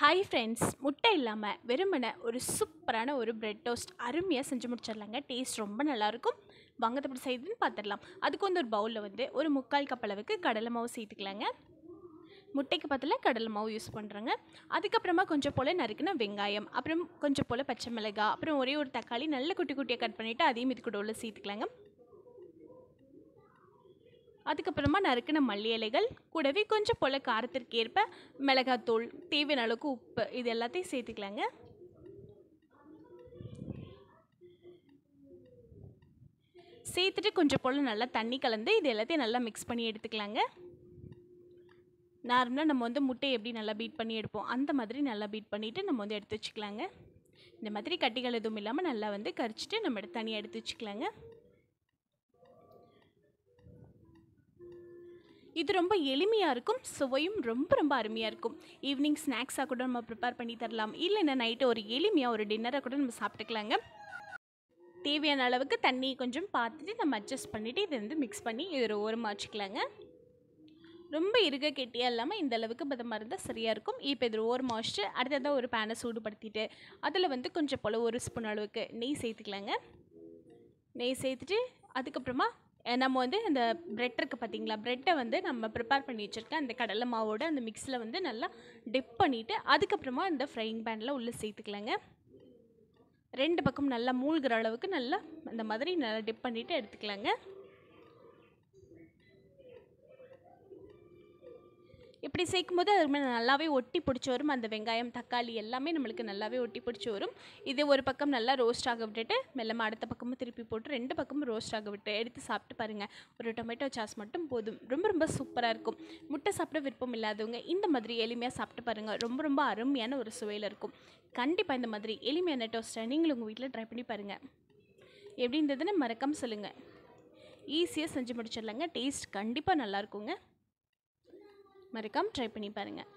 Hi friends, முட்டை இல்லாமல் வெறுமனே ஒரு சூப்பரான ஒரு பிரெட் டோஸ்ட் அருமையாக செஞ்சு முடிச்சிடலாங்க. டேஸ்ட் ரொம்ப நல்லாயிருக்கும். வாங்க எப்படி செய்யுதுன்னு பார்த்துடலாம். அதுக்கு ஒரு பவுலில் ஒரு 3/4 கப் அளவுக்கு கடலை மாவு சேர்த்துக்கலாங்க. முட்டைக்கு பதிலாக கடலை மாவு யூஸ் பண்ணுறேங்க. அதுக்கப்புறமா கொஞ்சம் போல் நறுக்குன வெங்காயம், அப்புறம் கொஞ்சம் போல் பச்சை மிளகாய், அப்புறம் ஒரே ஒரு தக்காளி நல்ல குட்டி குட்டியாக கட் பண்ணிவிட்டு அதையும் இது கூட உள்ள சேர்த்துக்கலாங்க. அதுக்கப்புறமா நறுக்கின மல்லி இலைகள் கூடவே கொஞ்சம் போல் காரத்திற்கு ஏற்ப மிளகாத்தூள், தேவையான அளவுக்கு உப்பு, இது எல்லாத்தையும் சேர்த்துக்கலாங்க. சேர்த்துட்டு கொஞ்சம் போல் நல்லா தண்ணி கலந்து இது எல்லாத்தையும் நல்லா மிக்ஸ் பண்ணி எடுத்துக்கலாங்க. நார்மலாக நம்ம முட்டையை எப்படி நல்லா பீட் பண்ணி எடுப்போம் அந்த மாதிரி நல்லா பீட் பண்ணிவிட்டு நம்ம எடுத்து வச்சுக்கலாங்க. இந்த மாதிரி கட்டிகள் எதுவும் இல்லாமல் நல்லா கரிச்சிட்டு நம்ம தனியாக எடுத்து வச்சுக்கலாங்க. இது ரொம்ப எளிமையாக இருக்கும், சுவையும் ரொம்ப ரொம்ப அருமையாக இருக்கும். ஈவினிங் ஸ்நாக்ஸாக கூட நம்ம ப்ரிப்பேர் பண்ணி தரலாம், இல்லைன்னா நைட்டு ஒரு எளிமையாக ஒரு டின்னரை கூட நம்ம சாப்பிட்டுக்கலாங்க. தேவையான அளவுக்கு தண்ணி கொஞ்சம் பார்த்துட்டு நம்ம அட்ஜஸ்ட் பண்ணிவிட்டு இதை மிக்ஸ் பண்ணி இது ஓரமாக வச்சுக்கலாங்க. ரொம்ப இருக கெட்டியாக இல்லாமல் இந்த அளவுக்கு பதமாக இருந்தால் சரியாக இருக்கும். இப்போ இது ஓரமாக வச்சுட்டு அடுத்ததாக ஒரு பேனை சூடுபடுத்திட்டு அதில் கொஞ்சம் போல் 1 ஸ்பூன் அளவுக்கு நெய் சேர்த்துக்கலாங்க. நெய் சேர்த்துட்டு அதுக்கப்புறமா நம்ம அந்த ப்ரெட் இருக்குது பார்த்திங்களா, ப்ரெட்டை நம்ம ப்ரிப்பேர் பண்ணி வச்சுருக்கேன் அந்த கடலை மாவோட அந்த மிக்ஸில் நல்லா டிப் பண்ணிவிட்டு அதுக்கப்புறமா இந்த ஃப்ரையிங் பேனில் உள்ளே சேர்த்துக்கலாங்க. 2 பக்கம் நல்லா மூழ்கிற அளவுக்கு நல்லா அந்த மாதிரி நல்லா டிப் பண்ணிவிட்டு எடுத்துக்கலாங்க. இப்படி சேர்க்கும்போது அது நல்லாவே ஒட்டி பிடிச்சி வரும். அந்த வெங்காயம், தக்காளி எல்லாமே நம்மளுக்கு நல்லாவே ஒட்டி பிடிச்சி வரும். இது ஒரு பக்கம் நல்லா ரோஸ்ட் ஆக விட்டுட்டு மெல்லமாக அடுத்த பக்கமும் திருப்பி போட்டு 2 பக்கமும் ரோஸ்ட் ஆக விட்டு எடுத்து சாப்பிட்டு பாருங்கள். ஒரு டொமேட்டோ சாஸ் மட்டும் போதும், ரொம்ப ரொம்ப சூப்பராக இருக்கும். முட்டை சாப்பிட விருப்பம் இல்லாதவங்க இந்த மாதிரி எளிமையாக சாப்பிட்டு பாருங்கள். ரொம்ப ரொம்ப அருமையான ஒரு சுவையில் இருக்கும். கண்டிப்பாக இந்த மாதிரி எளிமையான டோஸ்ட்டை நீங்களும் உங்கள் வீட்டில் ட்ரை பண்ணி பாருங்கள். எப்படி இருந்ததுன்னு மறக்காமல் சொல்லுங்கள். ஈஸியாக செஞ்சு முடிச்சிடலாங்க. டேஸ்ட் கண்டிப்பாக நல்லாயிருக்குங்க. மறக்காம ட்ரை பண்ணி பாருங்கள்.